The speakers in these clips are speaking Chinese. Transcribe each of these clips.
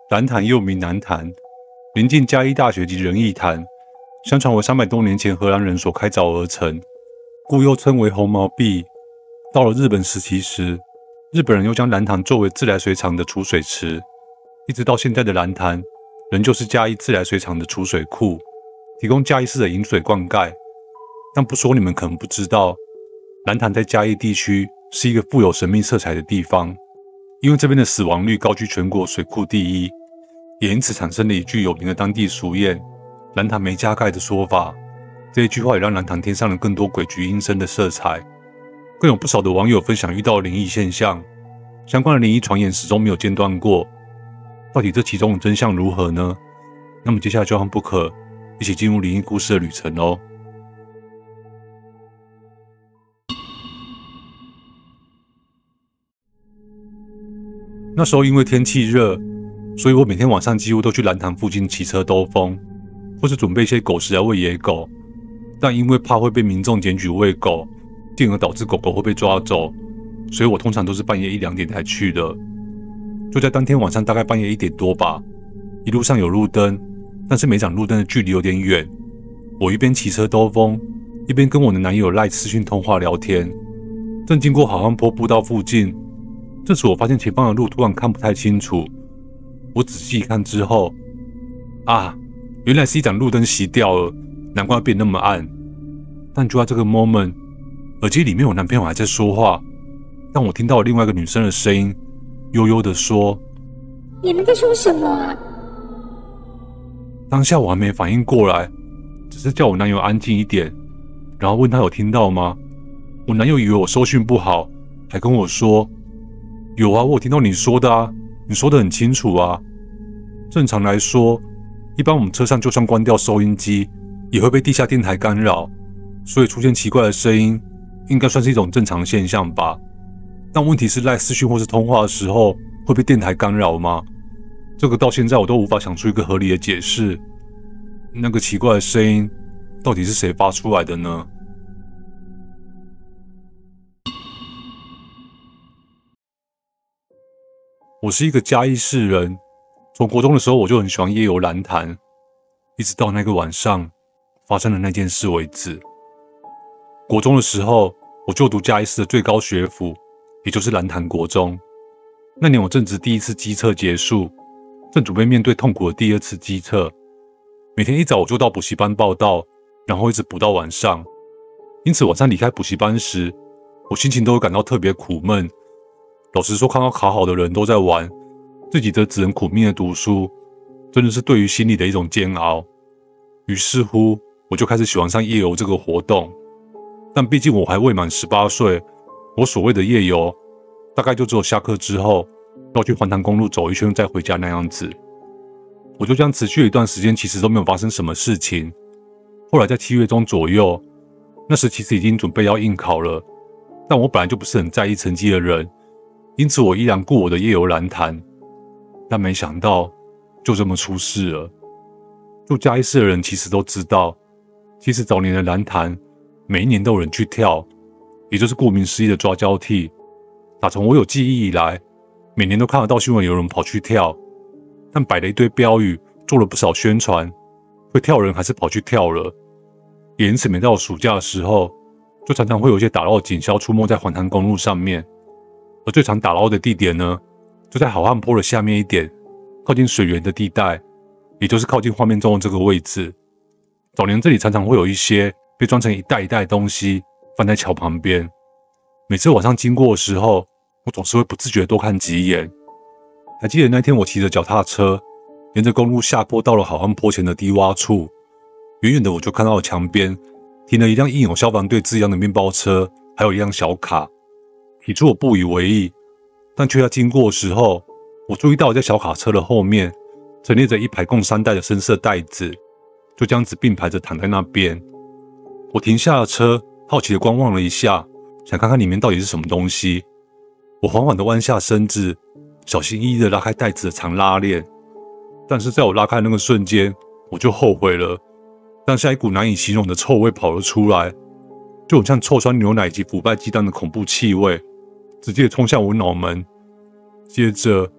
蓝潭又名南潭，临近嘉义大学及仁义潭，相传为300多年前荷兰人所开凿而成，故又称为红毛碧。到了日本时期时，日本人又将蓝潭作为自来水厂的储水池，一直到现在的蓝潭，仍旧是嘉义自来水厂的储水库，提供嘉义市的饮水灌溉。但不说你们可能不知道，蓝潭在嘉义地区是一个富有神秘色彩的地方，因为这边的死亡率高居全国水库第一，也因此产生了一句有名的当地俗谚“蓝潭没加盖”的说法。这一句话也让蓝潭添上了更多诡谲阴森的色彩。更有不少的网友分享遇到的灵异现象，相关的灵异传言始终没有间断过。到底这其中的真相如何呢？那么接下来就和布可一起进入灵异故事的旅程哦。那时候因为天气热，所以我每天晚上几乎都去蓝潭附近骑车兜风，或是准备一些狗食来喂野狗。但因为怕会被民众检举喂狗，进而导致狗狗会被抓走，所以我通常都是半夜1、2点才去的。就在当天晚上大概半夜1点多吧，一路上有路灯，但是每盏路灯的距离有点远。我一边骑车兜风，一边跟我的男友赖视讯通话聊天。正经过好汉坡步道附近，这时我发现前方的路突然看不太清楚。我仔细一看之后，原来是一盏路灯熄掉了，难怪变那么暗。但就在这个 moment， 耳机里面我男朋友还在说话，但我听到了另外一个女生的声音，悠悠地说：“ 你们在说什么啊？” 当下我还没反应过来，只是叫我男友安静一点，然后问他有听到吗？我男友以为我收讯不好，还跟我说：“有啊，我有听到你说的啊，你说得很清楚啊。”正常来说，一般我们车上就算关掉收音机，也会被地下电台干扰，所以出现奇怪的声音，应该算是一种正常现象吧。但问题是赖视讯或是通话的时候会被电台干扰吗？这个到现在我都无法想出一个合理的解释。那个奇怪的声音到底是谁发出来的呢？我是一个嘉义市人，从国中的时候我就很喜欢夜游蓝潭，一直到那个晚上发生的那件事为止。国中的时候，我就读嘉义市的最高学府，也就是蓝潭国中。那年我正值第一次基测结束，正准备面对痛苦的第2次基测。每天一早我就到补习班报到，然后一直补到晚上。因此晚上离开补习班时，我心情都会感到特别苦闷。老实说，看到考好的人都在玩，自己则只能苦命的读书，真的是对于心里的一种煎熬。于是乎，我就开始喜欢上夜游这个活动。但毕竟我还未满18岁，我所谓的夜游，大概就只有下课之后要去环潭公路走一圈再回家那样子。我就这样持续了一段时间，其实都没有发生什么事情。后来在7月中左右，那时其实已经准备要应考了，但我本来就不是很在意成绩的人，因此我依然顾我的夜游蓝潭。但没想到就这么出事了。住嘉义市的人其实都知道，其实早年的蓝潭每一年都有人去跳，也就是顾名思义的抓交替。打从我有记忆以来，每年都看得到新闻有人跑去跳，但摆了一堆标语，做了不少宣传，会跳人还是跑去跳了。也因此每到暑假的时候，就常常会有一些打捞的警消出没在环潭公路上面。而最常打捞的地点呢，就在好汉坡的下面一点，靠近水源的地带，也就是靠近画面中的这个位置。早年这里常常会有一些被装成一袋一袋的东西放在桥旁边，每次晚上经过的时候，我总是会不自觉多看几眼。还记得那天我骑着脚踏车沿着公路下坡到了好汉坡前的低洼处，远远的我就看到了墙边停了一辆印有消防队字样的面包车，还有一辆小卡。起初我不以为意，但却在经过的时候，我注意到在小卡车的后面陈列着一排共3袋的深色袋子，就这样子并排着躺在那边。我停下了车，好奇的观望了一下，想看看里面到底是什么东西。我缓缓的弯下身子，小心翼翼的拉开袋子的长拉链。但是在我拉开的那个瞬间，我就后悔了。当下一股难以形容的臭味跑了出来，就很像臭酸牛奶以及腐败鸡蛋的恐怖气味，直接冲向我脑门。接着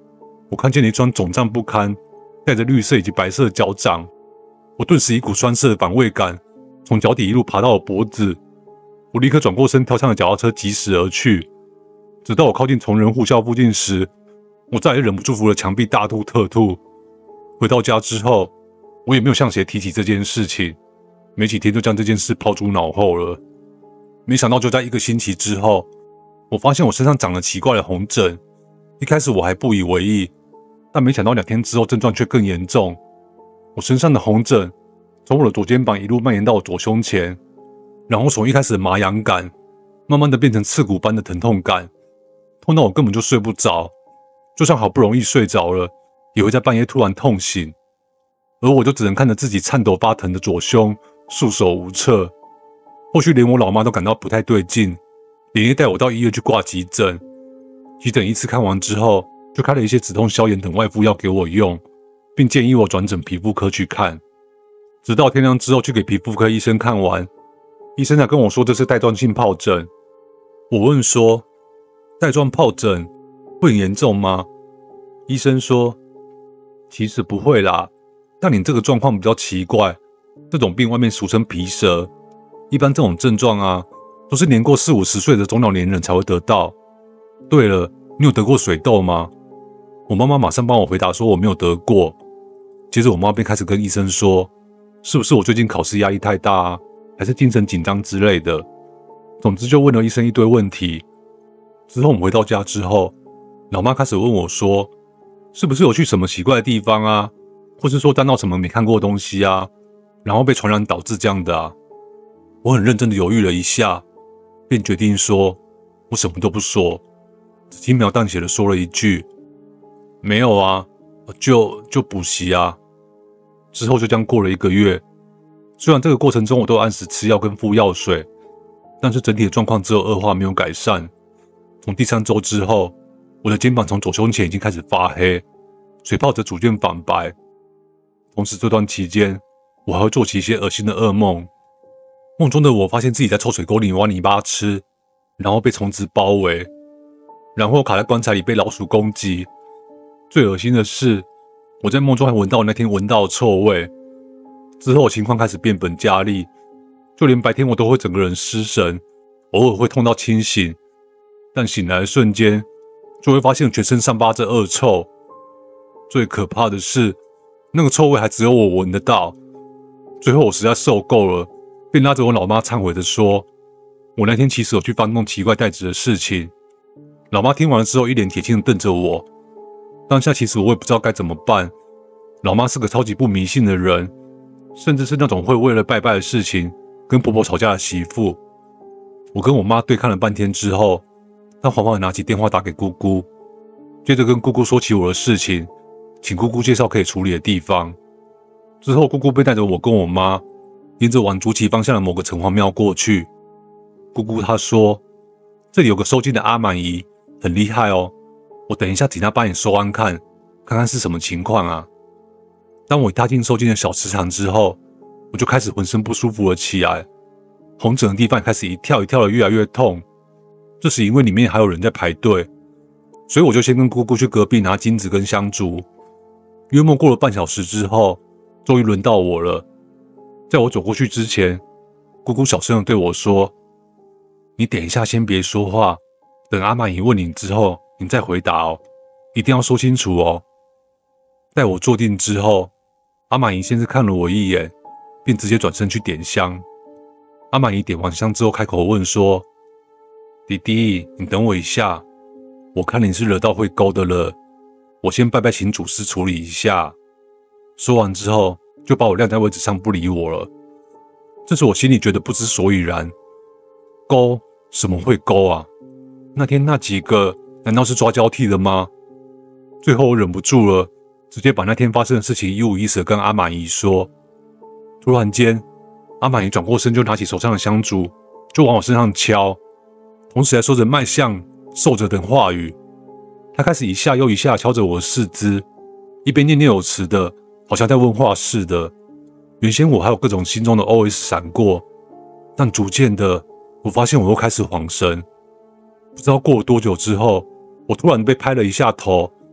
我看见了一双肿胀不堪、带着绿色以及白色的脚掌，我顿时一股酸涩的反胃感从脚底一路爬到了脖子，我立刻转过身跳上了脚踏车疾驶而去。直到我靠近崇仁护校附近时，我再也忍不住扶了墙壁大吐特吐。回到家之后，我也没有向谁提起这件事情，没几天就将这件事抛诸脑后了。没想到就在1个星期之后，我发现我身上长了奇怪的红疹。一开始我还不以为意，但没想到2天之后症状却更严重。我身上的红疹从我的左肩膀一路蔓延到我左胸前，然后从一开始的麻痒感慢慢的变成刺骨般的疼痛感，痛到我根本就睡不着，就算好不容易睡着了，也会在半夜突然痛醒，而我就只能看着自己颤抖发疼的左胸，束手无策。后续连我老妈都感到不太对劲，连夜带我到医院去挂急诊。急诊一次看完之后，就开了一些止痛消炎等外敷药给我用，并建议我转诊皮肤科去看。直到天亮之后去给皮肤科医生看完，医生才跟我说这是带状性疱疹。我问说，带状疱疹会很严重吗？医生说，其实不会啦，但你这个状况比较奇怪，这种病外面俗称皮蛇，一般这种症状啊，都是年过40、50岁的中老年人才会得到。对了，你有得过水痘吗？我妈妈马上帮我回答说我没有得过。接着我妈便开始跟医生说，是不是我最近考试压力太大啊，还是精神紧张之类的。总之就问了医生一堆问题。之后我们回到家之后，老妈开始问我说，是不是有去什么奇怪的地方啊，或是说沾到什么没看过的东西啊，然后被传染导致这样的啊。我很认真的犹豫了一下，便决定说我什么都不说，只轻描淡写的说了一句，没有啊，就补习啊。之后就这样过了1个月，虽然这个过程中我都有按时吃药跟敷药水，但是整体的状况只有恶化没有改善。从第3周之后，我的肩膀从左胸前已经开始发黑，水泡则逐渐反白。同时这段期间，我还会做起一些恶心的噩梦。梦中的我发现自己在臭水沟里挖泥巴吃，然后被虫子包围，然后卡在棺材里被老鼠攻击。最恶心的是，我在梦中还闻到我那天闻到的臭味。之后情况开始变本加厉，就连白天我都会整个人失神，偶尔会痛到清醒，但醒来的瞬间就会发现全身散发着恶臭。最可怕的是，那个臭味还只有我闻得到。最后我实在受够了，便拉着我老妈忏悔地说，我那天其实有去翻弄奇怪袋子的事情。老妈听完了之后一脸铁青地瞪着我。当下其实我也不知道该怎么办。老妈是个超级不迷信的人，甚至是那种会为了拜拜的事情跟婆婆吵架的媳妇。我跟我妈对看了半天之后，她缓缓地拿起电话打给姑姑，接着跟姑姑说起我的事情，请姑姑介绍可以处理的地方。之后姑姑便带着我跟我妈沿着往竹崎方向的某个城隍庙过去。姑姑她说，这里有个收金的阿满姨，很厉害哦，我等一下请她帮你收安看看是什么情况啊。当我一踏进收金的小池塘之后，我就开始浑身不舒服了起来，红疹的地方开始一跳一跳的越来越痛。这时因为里面还有人在排队，所以我就先跟姑姑去隔壁拿金子跟香烛。约莫过了半小时之后，终于轮到我了。在我走过去之前，姑姑小声的对我说，你等一下先别说话，等阿满姨问你之后你再回答哦，一定要说清楚哦。待我坐定之后，阿满姨先是看了我一眼，便直接转身去点香。阿满姨点完香之后开口问说，弟弟，你等我一下，我看你是惹到会勾的了，我先拜拜请祖师处理一下。说完之后就把我晾在位置上不理我了。这时我心里觉得不知所以然，勾什么会勾啊？那天那几个难道是抓交替的吗？最后我忍不住了，直接把那天发生的事情一五一十地跟阿满姨说。突然间，阿满姨转过身就拿起手上的香烛，就往我身上敲，同时还说着迈向、受着等话语。她开始一下又一下敲着我的四肢，一边念念有词的，好像在问话似的。原先我还有各种心中的 OS 闪过，但逐渐的，我发现我又开始恍神。不知道过了多久之后，我突然被拍了一下头，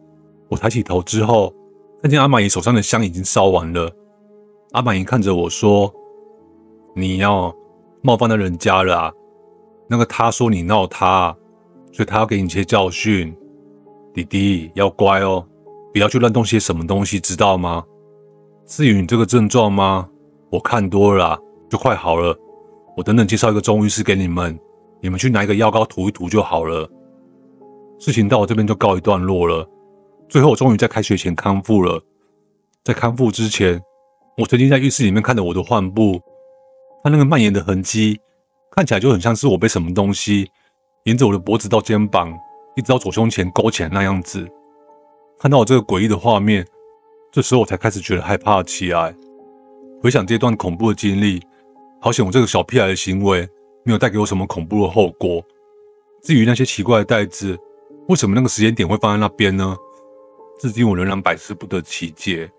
我抬起头之后，看见阿满姨手上的香已经烧完了。阿满姨看着我说：“你要冒犯到人家了啊？那个他说你闹他，所以他要给你一些教训。弟弟要乖哦，不要去乱动些什么东西，知道吗？至于你这个症状吗？我看多了啦，就快好了。我等等介绍一个中医师给你们，你们去拿一个药膏涂一涂就好了。”事情到我这边就告一段落了。最后我终于在开学前康复了。在康复之前，我曾经在浴室里面看着我的患部，它那个蔓延的痕迹看起来就很像是我被什么东西沿着我的脖子到肩膀一直到左胸前勾起来那样子。看到我这个诡异的画面，这时候我才开始觉得害怕起来。回想这段恐怖的经历，好险我这个小屁孩的行为没有带给我什么恐怖的后果。至于那些奇怪的袋子，为什么那个时间点会放在那边呢？至今我仍然百思不得其解。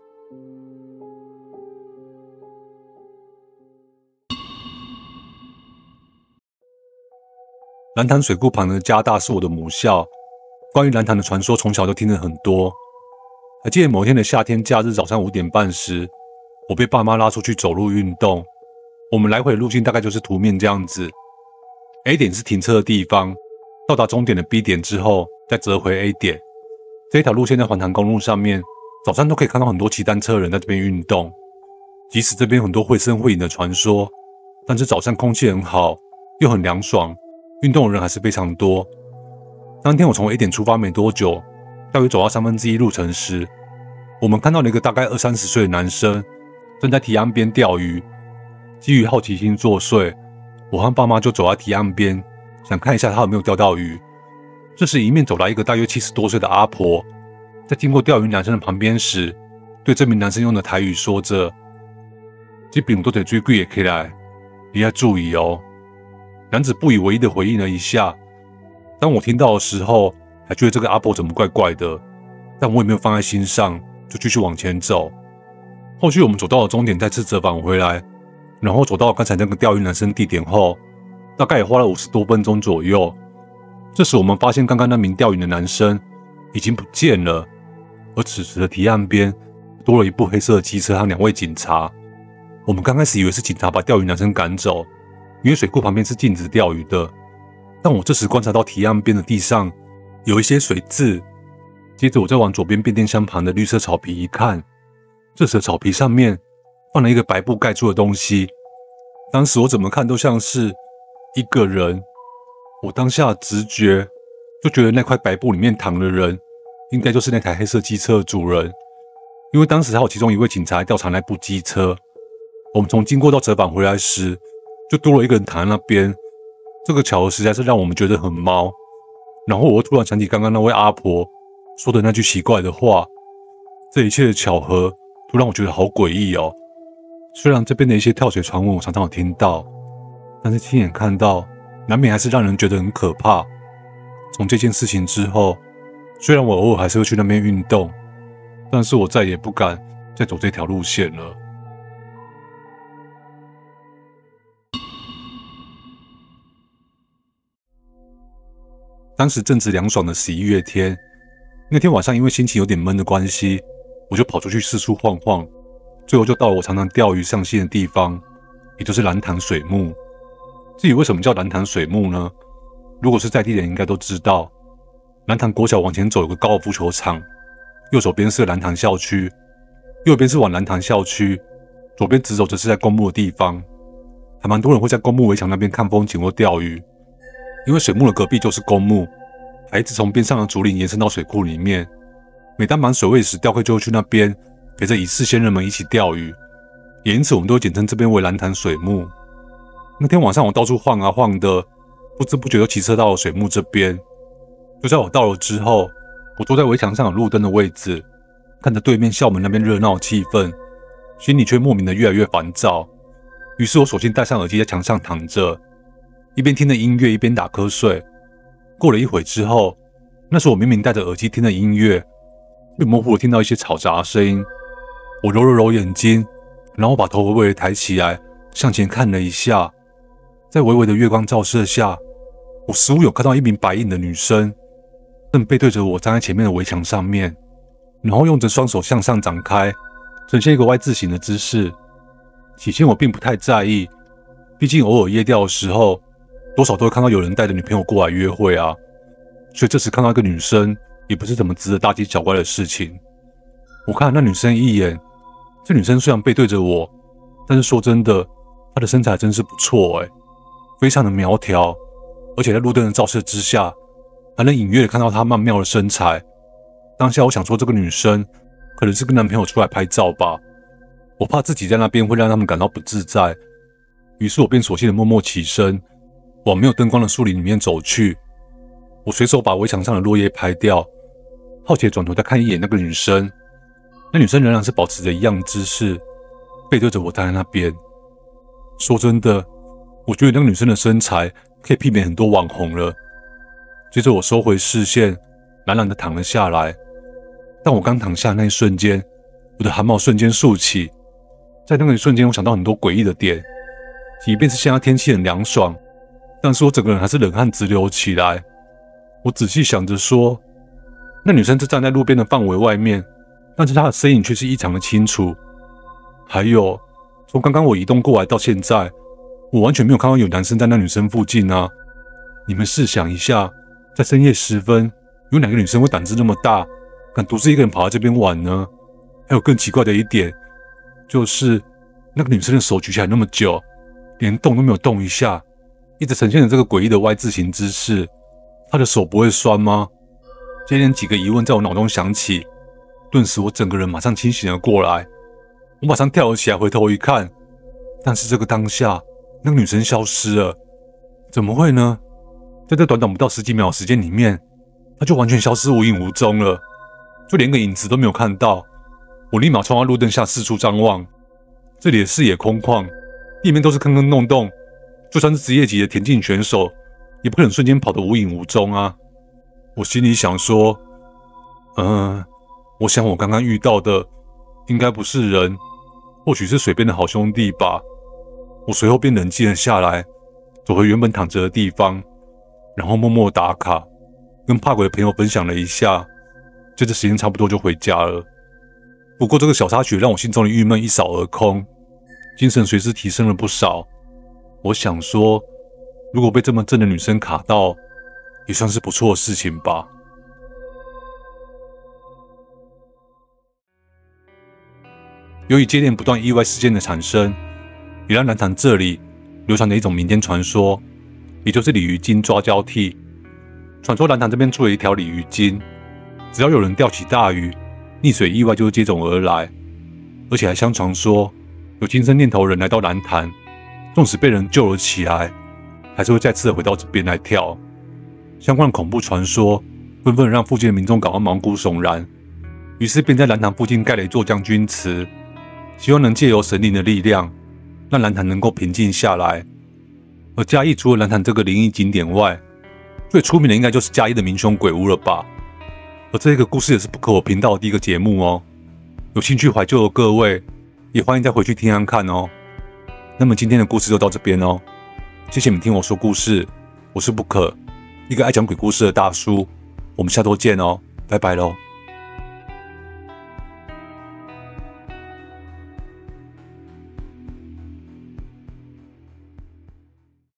蓝潭水库旁的加大是我的母校，关于蓝潭的传说从小就听得很多。还记得某天的夏天假日早上5点半时，我被爸妈拉出去走路运动。我们来回的路径大概就是图面这样子。A 点是停车的地方，到达终点的 B 点之后再折回 A 点。这一条路线在环潭公路上面，早上都可以看到很多骑单车的人在这边运动。即使这边很多绘声绘影的传说，但是早上空气很好，又很凉爽，运动的人还是非常多。当天我从 A 点出发没多久，大约走到1/3路程时，我们看到了一个大概20-30岁的男生正在堤岸边钓鱼。基于好奇心作祟，我和爸妈就走在堤岸边，想看一下他有没有钓到鱼。这时迎面走来一个大约70多岁的阿婆，在经过钓鱼男生的旁边时，对这名男生用的台语说着：“这边都得追鬼也起来，你要注意哦。”男子不以为意的回应了一下。当我听到的时候，还觉得这个阿婆怎么怪怪的，但我也没有放在心上，就继续往前走。后续我们走到了终点，再次折返回来，然后走到刚才那个钓鱼男生地点后，大概也花了50多分钟左右。这时我们发现刚刚那名钓鱼的男生已经不见了，而此时的堤岸边多了一部黑色的机车和2位警察。我们刚开始以为是警察把钓鱼男生赶走，因为水库旁边是禁止钓鱼的。但我这时观察到堤岸边的地上有一些水渍，接着我再往左边变电箱旁的绿色草皮一看，这时的草皮上面放了一个白布盖住的东西。当时我怎么看都像是一个人。我当下直觉就觉得那块白布里面躺的人应该就是那台黑色机车的主人，因为当时还有其中一位警察来调查那部机车。我们从经过到折返回来时，就多了一个人躺在那边。这个巧合实在是让我们觉得很毛。然后我又突然想起刚刚那位阿婆说的那句奇怪的话，这一切的巧合都让我觉得好诡异哦。虽然这边的一些跳水传闻我常常有听到，但是亲眼看到难免还是让人觉得很可怕。从这件事情之后，虽然我偶尔还是会去那边运动，但是我再也不敢再走这条路线了。当时正值凉爽的11月天，那天晚上因为心情有点闷的关系，我就跑出去四处晃晃，最后就到了我常常钓鱼上线的地方，也就是蓝潭水木。至于为什么叫蓝潭水木呢？如果是在地人应该都知道，蓝潭国小往前走有个高尔夫球场，右手边是蓝潭校区，右边是往蓝潭校区，左边直走则是在公墓的地方。还蛮多人会在公墓围墙那边看风景或钓鱼，因为水木的隔壁就是公墓，还一直从边上的竹林延伸到水库里面。每当满水位时，钓客就会去那边陪着已逝先人们一起钓鱼，也因此我们都会简称这边为蓝潭水木。那天晚上我到处晃啊晃的，不知不觉就骑车到了水木这边。就在我到了之后，我坐在围墙上有路灯的位置，看着对面校门那边热闹的气氛，心里却莫名的越来越烦躁。于是我索性戴上耳机在墙上躺着，一边听着音乐一边打瞌睡。过了一会之后，那时我明明戴着耳机听着音乐，却模糊地听到一些嘈杂的声音。我揉了揉眼睛，然后把头微微地抬起来，向前看了一下。在微微的月光照射下，我似乎有看到一名白影的女生， 正背对着我站在前面的围墙上面，然后用着双手向上展开，呈现一个 Y 字形的姿势。起先我并不太在意，毕竟偶尔夜钓的时候，多少都会看到有人带着女朋友过来约会啊，所以这时看到一个女生，也不是什么值得大惊小怪的事情。我看了那女生一眼，这女生虽然背对着我，但是说真的，她的身材真是不错非常的苗条，而且在路灯的照射之下，还能隐约的看到她曼妙的身材。当下我想说，这个女生可能是跟男朋友出来拍照吧，我怕自己在那边会让他们感到不自在，于是我便索性的默默起身，往没有灯光的树林里面走去。我随手把围墙上的落叶拍掉，好奇的转头再看一眼那个女生。那女生仍然是保持着一样的姿势，背对着我站在那边。说真的，我觉得那个女生的身材可以媲美很多网红了。接着我收回视线，懒懒的躺了下来。但我刚躺下那一瞬间，我的汗毛瞬间竖起。在那个一瞬间，我想到很多诡异的点。即便是现在天气很凉爽，但是我整个人还是冷汗直流起来。我仔细想着说，那女生就站在路边的范围外面，但是她的身影却是异常的清楚。还有，从刚刚我移动过来到现在，我完全没有看到有男生在那女生附近啊。你们试想一下，在深夜时分，有哪个女生会胆子那么大，敢独自一个人跑到这边玩呢？还有更奇怪的一点，就是那个女生的手举起来那么久，连动都没有动一下，一直呈现着这个诡异的 Y 字形姿势。她的手不会酸吗？接连几个疑问在我脑中响起，顿时我整个人马上清醒了过来。我马上跳了起来，回头一看，但是这个当下，那个女生消失了。怎么会呢？在这短短不到10几秒的时间里面，她就完全消失无影无踪了，就连个影子都没有看到。我立马冲到路灯下四处张望，这里的视野空旷，地面都是坑坑洞洞，就算是职业级的田径选手，也不可能瞬间跑得无影无踪啊。我心里想说，我想我刚刚遇到的应该不是人，或许是水边的好兄弟吧。我随后便冷静了下来，走回原本躺着的地方，然后默默打卡，跟怕鬼的朋友分享了一下，接着时间差不多就回家了。不过这个小插曲让我心中的郁闷一扫而空，精神随之提升了不少。我想说，如果被这么正的女生卡到，也算是不错的事情吧。由于接连不断意外事件的产生，也让南坛这里流传着一种民间传说，也就是鲤鱼精抓交替。传说南坛这边出了一条鲤鱼精，只要有人钓起大鱼，溺水意外就会接踵而来，而且还相传说，有轻生念头的人来到南坛，纵使被人救了起来，还是会再次的回到这边来跳。相关的恐怖传说纷纷让附近的民众感到毛骨悚然，于是便在南坛附近盖了一座将军祠，希望能借由神灵的力量，让南坛能够平静下来。而嘉义除了南坛这个灵异景点外，最出名的应该就是嘉义的民雄鬼屋了吧。而这个故事也是不可我频道的第一个节目哦，有兴趣怀旧的各位也欢迎再回去听看看哦。那么今天的故事就到这边哦，谢谢你们听我说故事，我是不可，一个爱讲鬼故事的大叔，我们下周见哦，拜拜喽。